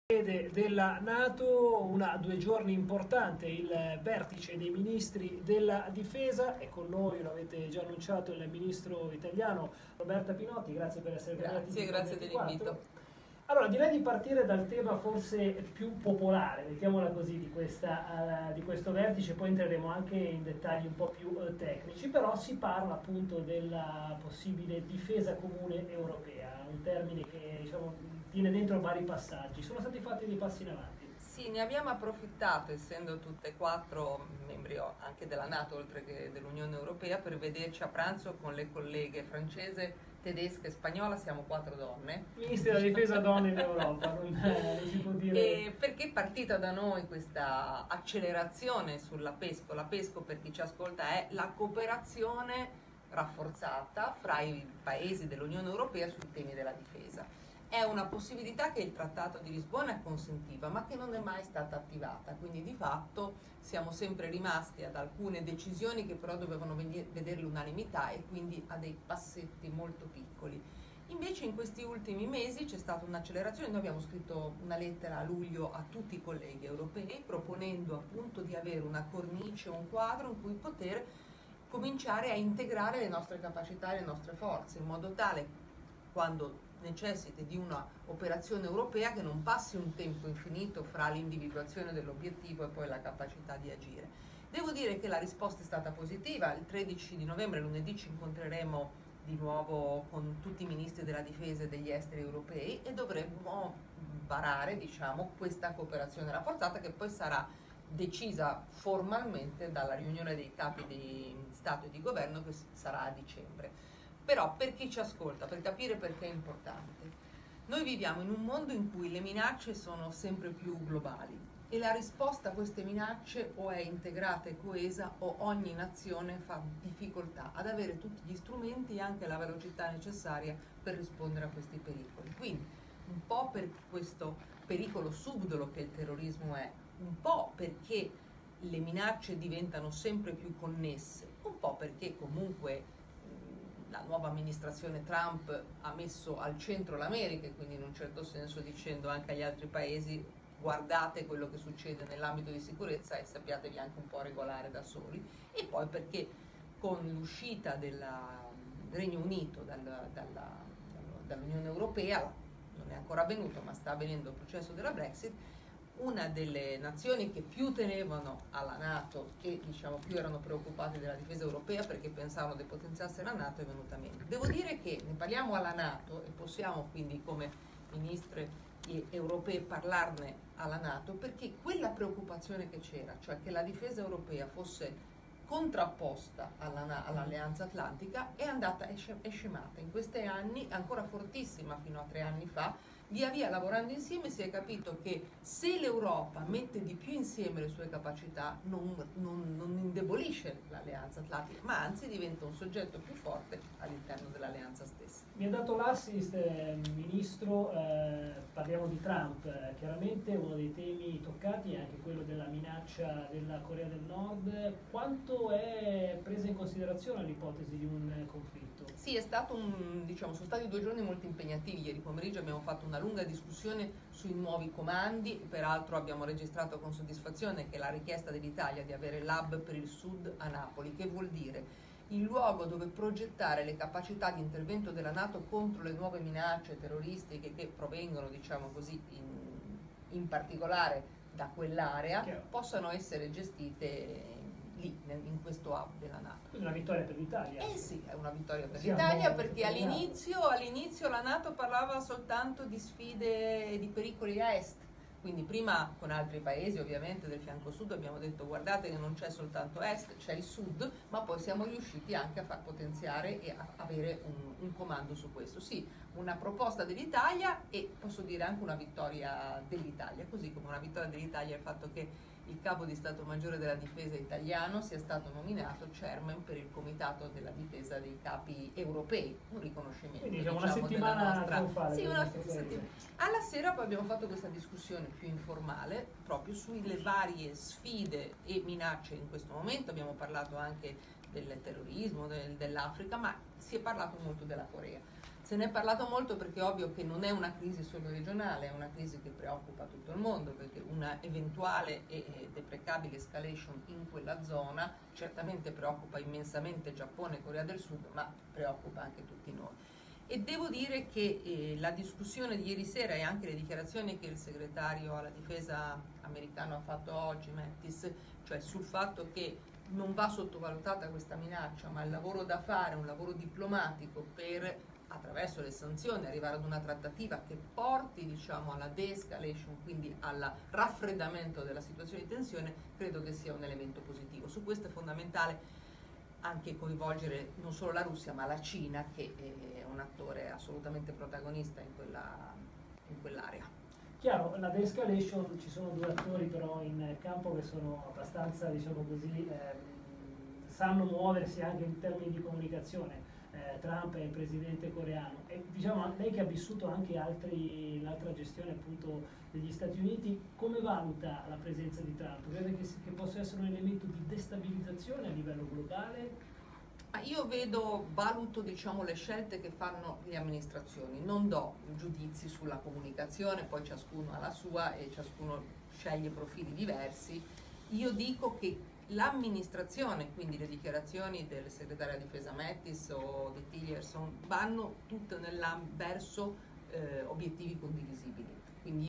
Sede della NATO, 2 giorni importante, il vertice dei ministri della difesa, e con noi, lo avete già annunciato, il ministro italiano Roberta Pinotti. Grazie per essere venuta. Grazie dell'invito. Allora, direi di partire dal tema forse più popolare, mettiamola così, di questo vertice, poi entreremo anche in dettagli un po' più tecnici, però si parla appunto della possibile difesa comune europea, un termine che diciamo tiene dentro vari passaggi. Sono stati fatti dei passi in avanti. Sì, ne abbiamo approfittato, essendo tutte e quattro membri anche della NATO, oltre che dell'Unione Europea, per vederci a pranzo con le colleghe francese, tedesca e spagnola. Siamo 4 donne. Ministri della difesa donne in Europa, non si può dire. E perché è partita da noi questa accelerazione sulla PESCO? La PESCO, per chi ci ascolta, è la cooperazione rafforzata fra i paesi dell'Unione Europea sui temi della difesa. È una possibilità che il Trattato di Lisbona consentiva, ma che non è mai stata attivata, quindi di fatto siamo sempre rimasti ad alcune decisioni che però dovevano vedere l'unanimità e quindi a dei passetti molto piccoli. Invece in questi ultimi mesi c'è stata un'accelerazione. Noi abbiamo scritto una lettera a luglio a tutti i colleghi europei proponendo appunto di avere una cornice, un quadro in cui poter cominciare a integrare le nostre capacità e le nostre forze, in modo tale, quando necessiti di una operazione europea, che non passi un tempo infinito fra l'individuazione dell'obiettivo e poi la capacità di agire. Devo dire che la risposta è stata positiva. Il 13 di novembre, lunedì, ci incontreremo di nuovo con tutti i ministri della difesa e degli esteri europei e dovremmo varare, diciamo, questa cooperazione rafforzata, che poi sarà decisa formalmente dalla riunione dei capi di Stato e di Governo, che sarà a dicembre. Però, per chi ci ascolta, per capire perché è importante, noi viviamo in un mondo in cui le minacce sono sempre più globali e la risposta a queste minacce o è integrata e coesa o ogni nazione fa difficoltà ad avere tutti gli strumenti e anche la velocità necessaria per rispondere a questi pericoli. Quindi, un po' per questo pericolo subdolo che il terrorismo è, un po' perché le minacce diventano sempre più connesse, un po' perché comunque la nuova amministrazione Trump ha messo al centro l'America e quindi in un certo senso dicendo anche agli altri paesi: guardate quello che succede nell'ambito di sicurezza e sappiatevi anche un po' regolare da soli. E poi perché con l'uscita del Regno Unito dall'Unione Europea, non è ancora avvenuto ma sta avvenendo il processo della Brexit, una delle nazioni che più tenevano alla NATO e diciamo più erano preoccupate della difesa europea perché pensavano depotenziasse la NATO è venuta meno. Devo dire che ne parliamo alla NATO e possiamo quindi come ministri europee parlarne alla NATO, perché quella preoccupazione che c'era, cioè che la difesa europea fosse contrapposta all'Alleanza Atlantica, è andata, è scemata. In questi anni, ancora fortissima fino a 3 anni fa, via via lavorando insieme si è capito che se l'Europa mette di più insieme le sue capacità non indebolisce l'Alleanza Atlantica, ma anzi diventa un soggetto più forte all'interno dell'Alleanza stessa. Mi ha dato l'assist, Ministro, parliamo di Trump, chiaramente uno dei temi toccati è anche quello della minaccia della Corea del Nord. Quanto è presa in considerazione l'ipotesi di un conflitto? Sì, è stato sono stati 2 giorni molto impegnativi. Ieri pomeriggio abbiamo fatto una lunga discussione sui nuovi comandi, peraltro abbiamo registrato con soddisfazione che la richiesta dell'Italia di avere l'hub per il Sud a Napoli, che vuol dire il luogo dove progettare le capacità di intervento della NATO contro le nuove minacce terroristiche che provengono, diciamo così, in particolare da quell'area, possano essere gestite lì, in questo hub della NATO. Quindi una vittoria per l'Italia. Eh sì, è una vittoria per l'Italia, perché all'inizio la NATO parlava soltanto di sfide e di pericoli a est. Quindi prima con altri paesi ovviamente del fianco sud abbiamo detto: guardate che non c'è soltanto est, c'è il sud, ma poi siamo riusciti anche a far potenziare e a avere un comando su questo. Sì, una proposta dell'Italia e posso dire anche una vittoria dell'Italia, così come una vittoria dell'Italia è il fatto che il capo di Stato Maggiore della Difesa italiano sia stato nominato chairman per il Comitato della Difesa dei Capi Europei, un riconoscimento. Quindi diciamo una settimana della nostra... trionfale. Sì, una settimana. Alla sera poi abbiamo fatto questa discussione più informale proprio sulle varie sfide e minacce in questo momento. Abbiamo parlato anche del terrorismo, dell'Africa, ma si è parlato molto della Corea. Se ne è parlato molto perché è ovvio che non è una crisi solo regionale, è una crisi che preoccupa tutto il mondo, perché una eventuale e deprecabile escalation in quella zona certamente preoccupa immensamente Giappone e Corea del Sud, ma preoccupa anche tutti noi. E devo dire che la discussione di ieri sera e anche le dichiarazioni che il segretario alla difesa americano ha fatto oggi, Mattis, cioè sul fatto che non va sottovalutata questa minaccia, ma il lavoro da fare, un lavoro diplomatico per, attraverso le sanzioni, arrivare ad una trattativa che porti, diciamo, alla de-escalation, quindi al raffreddamento della situazione di tensione, credo che sia un elemento positivo. Su questo è fondamentale anche coinvolgere non solo la Russia ma la Cina, che è un attore assolutamente protagonista in quell'area. Chiaro, la de-escalation, ci sono due attori però in campo che sono abbastanza, diciamo così, sanno muoversi anche in termini di comunicazione. Trump è il presidente coreano e diciamo lei che ha vissuto anche l'altra gestione appunto degli Stati Uniti, come valuta la presenza di Trump? Crede che possa essere un elemento di destabilizzazione a livello globale? Io valuto, diciamo, le scelte che fanno le amministrazioni, non do giudizi sulla comunicazione, poi ciascuno ha la sua e ciascuno sceglie profili diversi. Io dico che l'amministrazione, quindi le dichiarazioni del segretario della difesa Mattis o di Tillerson, vanno tutte verso obiettivi condivisibili. Quindi